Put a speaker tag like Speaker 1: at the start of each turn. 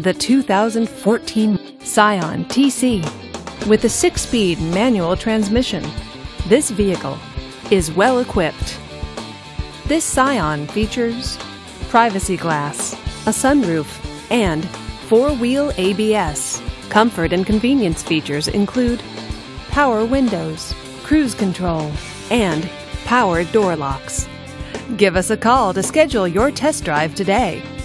Speaker 1: the 2014 Scion TC. With a 6-speed manual transmission, this vehicle is well equipped. This Scion features privacy glass, a sunroof, and 4-wheel ABS. Comfort and convenience features include power windows, cruise control, and power door locks. Give us a call to schedule your test drive today.